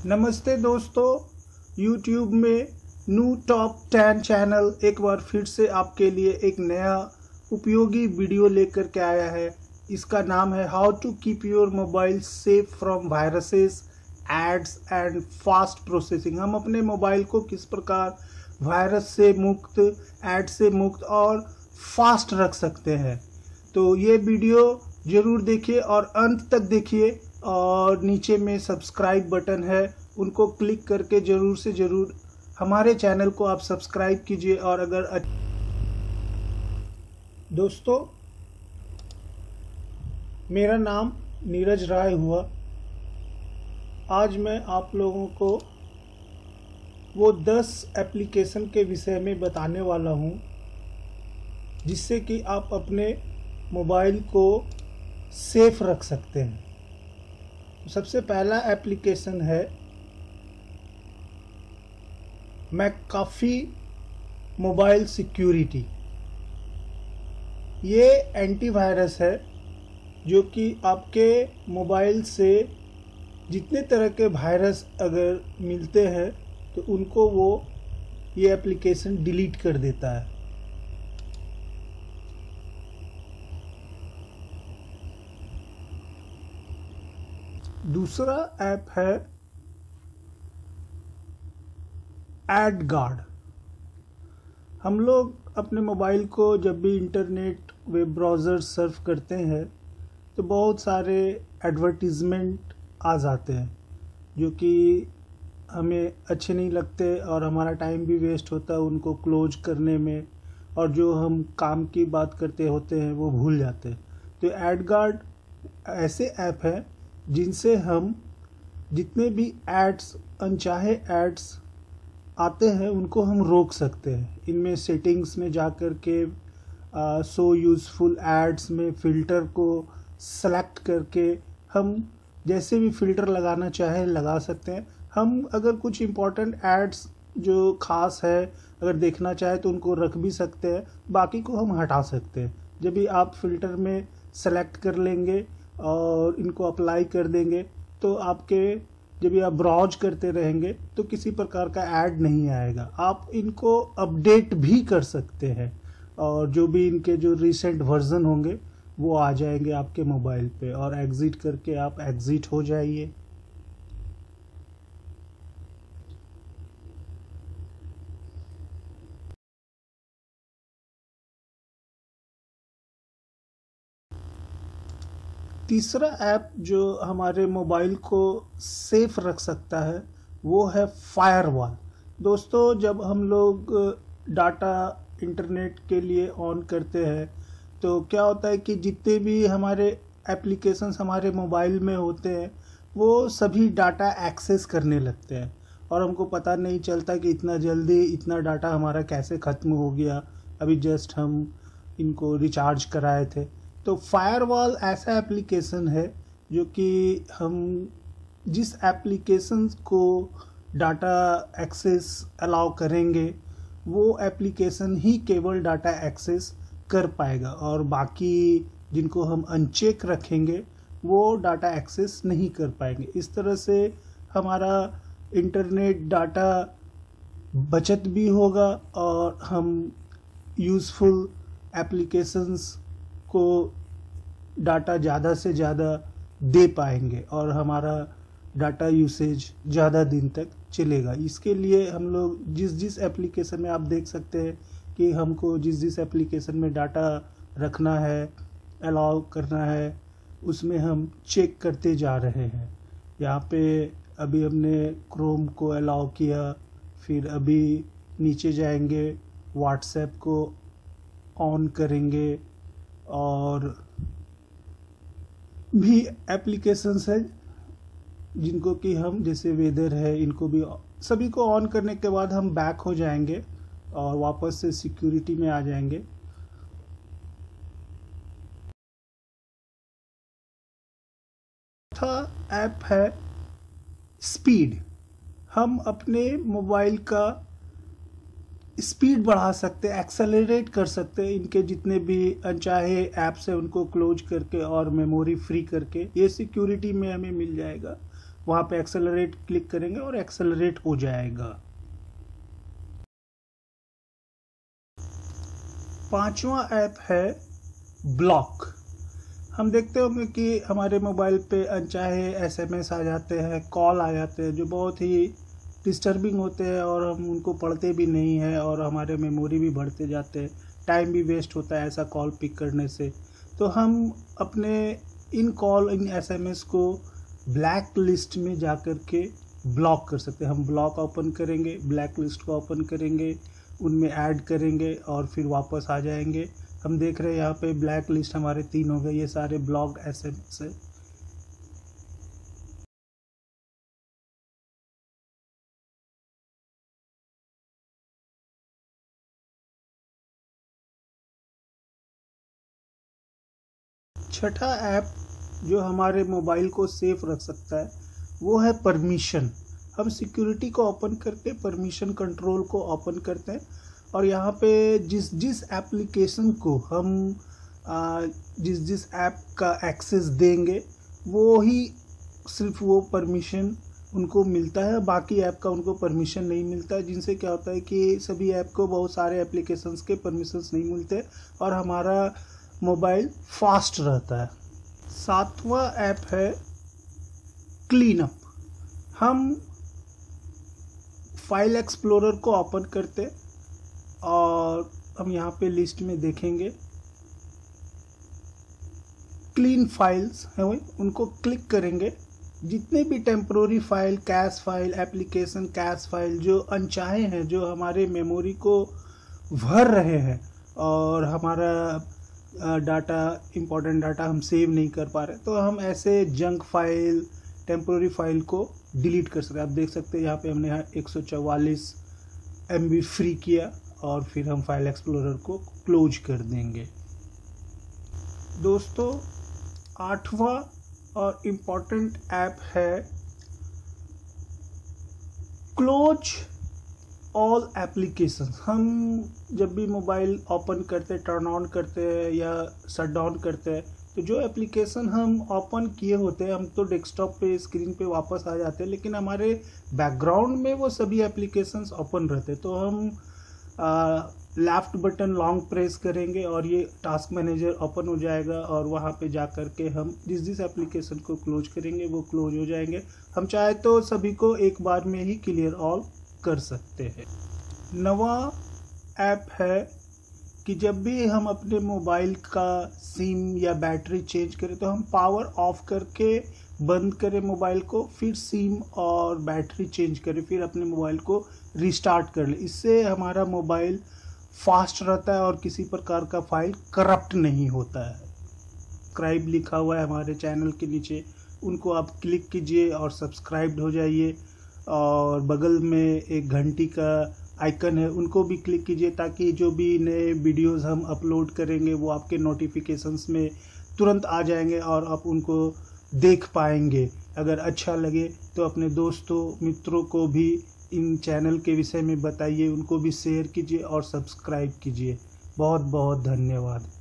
नमस्ते दोस्तों, YouTube में न्यू टॉप 10 चैनल एक बार फिर से आपके लिए एक नया उपयोगी वीडियो लेकर के आया है। इसका नाम है how to keep your mobile safe from viruses, ads and fast processing. हम अपने मोबाइल को किस प्रकार वायरस से मुक्त, एड से मुक्त और फास्ट रख सकते हैं। तो ये वीडियो जरूर देखिए और अंत तक देखिए। और नीचे में सब्सक्राइब बटन है, उनको क्लिक करके जरूर से जरूर हमारे चैनल को आप सब्सक्राइब कीजिए। और अगर दोस्तों, मेरा नाम नीरज राय हुआ। आज मैं आप लोगों को वो 10 एप्लीकेशन के विषय में बताने वाला हूं जिससे कि आप अपने मोबाइल को सेफ रख सकते हैं। सबसे पहला एप्लीकेशन है मैकअफी मोबाइल सिक्योरिटी। ये एंटीवायरस है जो कि आपके मोबाइल से जितने तरह के वायरस अगर मिलते हैं तो उनको वो ये एप्लीकेशन डिलीट कर देता है। दूसरा ऐप है एडगार्ड। हम लोग अपने मोबाइल को जब भी इंटरनेट वेब ब्राउज़र सर्फ करते हैं तो बहुत सारे एडवर्टीज़मेंट आ जाते हैं जो कि हमें अच्छे नहीं लगते और हमारा टाइम भी वेस्ट होता है उनको क्लोज करने में, और जो हम काम की बात करते होते हैं वो भूल जाते हैं। तो एडगार्ड ऐसे ऐप है जिनसे हम जितने भी एड्स, अनचाहे एड्स आते हैं उनको हम रोक सकते हैं। इनमें सेटिंग्स में जा कर के सो यूज़फुल एड्स में फ़िल्टर को सेलेक्ट करके हम जैसे भी फ़िल्टर लगाना चाहे लगा सकते हैं। हम अगर कुछ इम्पोर्टेंट एड्स जो ख़ास है अगर देखना चाहे तो उनको रख भी सकते हैं, बाकी को हम हटा सकते हैं। जब भी आप फ़िल्टर में सेलेक्ट कर लेंगे और इनको अप्लाई कर देंगे तो आपके जब भी आप ब्राउज करते रहेंगे तो किसी प्रकार का ऐड नहीं आएगा। आप इनको अपडेट भी कर सकते हैं और जो भी इनके जो रिसेंट वर्जन होंगे वो आ जाएंगे आपके मोबाइल पे, और एग्जिट करके आप एग्जिट हो जाइए। तीसरा ऐप जो हमारे मोबाइल को सेफ रख सकता है वो है फायरवॉल। दोस्तों, जब हम लोग डाटा इंटरनेट के लिए ऑन करते हैं तो क्या होता है कि जितने भी हमारे एप्लीकेशंस हमारे मोबाइल में होते हैं वो सभी डाटा एक्सेस करने लगते हैं और हमको पता नहीं चलता कि इतना जल्दी इतना डाटा हमारा कैसे ख़त्म हो गया। अभी जस्ट हम इनको रिचार्ज कराए थे। तो फायरवॉल ऐसा एप्लीकेशन है जो कि हम जिस एप्लीकेशन को डाटा एक्सेस अलाउ करेंगे वो एप्लीकेशन ही केवल डाटा एक्सेस कर पाएगा और बाकी जिनको हम अनचेक रखेंगे वो डाटा एक्सेस नहीं कर पाएंगे। इस तरह से हमारा इंटरनेट डाटा बचत भी होगा और हम यूज़फुल एप्लीकेशंस को डाटा ज़्यादा से ज़्यादा दे पाएंगे और हमारा डाटा यूसेज ज़्यादा दिन तक चलेगा। इसके लिए हम लोग जिस जिस एप्लीकेशन में आप देख सकते हैं कि हमको जिस जिस एप्लीकेशन में डाटा रखना है, अलाउ करना है, उसमें हम चेक करते जा रहे हैं। यहाँ पे अभी हमने क्रोम को अलाउ किया, फिर अभी नीचे जाएंगे व्हाट्सएप को ऑन करेंगे और भी एप्लीकेशंस है जिनको कि हम जैसे वेदर है इनको भी सभी को ऑन करने के बाद हम बैक हो जाएंगे और वापस से सिक्योरिटी में आ जाएंगे। चौथा ऐप है स्पीड। हम अपने मोबाइल का स्पीड बढ़ा सकते हैं, एक्सेलरेट कर सकते हैं। इनके जितने भी अनचाहे ऐप्स हैं उनको क्लोज करके और मेमोरी फ्री करके ये सिक्योरिटी में हमें मिल जाएगा। वहाँ पे एक्सेलरेट क्लिक करेंगे और एक्सेलरेट हो जाएगा। पांचवा ऐप है ब्लॉक। हम देखते होंगे कि हमारे मोबाइल पे अनचाहे एसएमएस आ जाते हैं, कॉल आ जाते हैं जो बहुत ही डिस्टर्बिंग होते हैं और हम उनको पढ़ते भी नहीं हैं और हमारे मेमोरी भी बढ़ते जाते हैं, टाइम भी वेस्ट होता है ऐसा कॉल पिक करने से। तो हम अपने इन एसएमएस को ब्लैक लिस्ट में जा कर के ब्लॉक कर सकते हैं। हम ब्लॉक ओपन करेंगे, ब्लैक लिस्ट को ओपन करेंगे, उनमें ऐड करेंगे और फिर वापस आ जाएंगे। हम देख रहे हैं यहाँ पे ब्लैक लिस्ट हमारे 3 हो गए, ये सारे ब्लॉक्ड एसएमएस है। छठा ऐप जो हमारे मोबाइल को सेफ रख सकता है वो है परमिशन। हम सिक्योरिटी को ओपन करके परमिशन कंट्रोल को ओपन करते हैं और यहाँ पे जिस एप्लीकेशन को हम जिस ऐप का एक्सेस देंगे वो ही सिर्फ वो परमिशन उनको मिलता है, बाकी ऐप का उनको परमिशन नहीं मिलता है, जिनसे क्या होता है कि सभी ऐप को बहुत सारे एप्लीकेशंस के परमिशंस नहीं मिलते और हमारा मोबाइल फास्ट रहता है। 7वां ऐप है क्लीन अप। हम फाइल एक्सप्लोरर को ओपन करते और हम यहाँ पे लिस्ट में देखेंगे क्लीन फाइल्स हैं, उनको क्लिक करेंगे। जितने भी temporary file, cache file, application cache file जो अनचाहे हैं, जो हमारे मेमोरी को भर रहे हैं और हमारा डाटा, इम्पोर्टेंट डाटा हम सेव नहीं कर पा रहे, तो हम ऐसे जंक फाइल, टेम्प्रोरी फाइल को डिलीट कर सकते हैं। आप देख सकते हैं यहाँ पे हमने 144 MB फ्री किया और फिर हम फाइल एक्सप्लोरर को क्लोज कर देंगे। दोस्तों 8वां और इम्पोर्टेंट ऐप है क्लोज ऑल एप्लीकेशन। हम जब भी मोबाइल ओपन करते, टर्न ऑन करते हैं या शट डाउन करते हैं, तो जो एप्लीकेशन हम ओपन किए होते हैं, हम तो डेस्कटॉप पे स्क्रीन पे वापस आ जाते हैं, लेकिन हमारे बैकग्राउंड में वो सभी एप्लीकेशंस ओपन रहते हैं। तो हम लेफ्ट बटन लॉन्ग प्रेस करेंगे और ये टास्क मैनेजर ओपन हो जाएगा और वहाँ पे जा कर के हम जिस एप्लीकेशन को क्लोज करेंगे वो क्लोज हो जाएंगे। हम चाहे तो सभी को एक बार में ही क्लियर ऑल कर सकते हैं। 9वां ऐप है कि जब भी हम अपने मोबाइल का सिम या बैटरी चेंज करें तो हम पावर ऑफ करके बंद करें मोबाइल को, फिर सिम और बैटरी चेंज करें, फिर अपने मोबाइल को रिस्टार्ट कर लें। इससे हमारा मोबाइल फास्ट रहता है और किसी प्रकार का फाइल करप्ट नहीं होता है। सब्सक्राइब लिखा हुआ है हमारे चैनल के नीचे, उनको आप क्लिक कीजिए और सब्सक्राइब्ड हो जाइए और बगल में एक घंटी का आइकन है, उनको भी क्लिक कीजिए ताकि जो भी नए वीडियोस हम अपलोड करेंगे वो आपके नोटिफिकेशंस में तुरंत आ जाएंगे और आप उनको देख पाएंगे। अगर अच्छा लगे तो अपने दोस्तों मित्रों को भी इन चैनल के विषय में बताइए, उनको भी शेयर कीजिए और सब्सक्राइब कीजिए। बहुत बहुत धन्यवाद।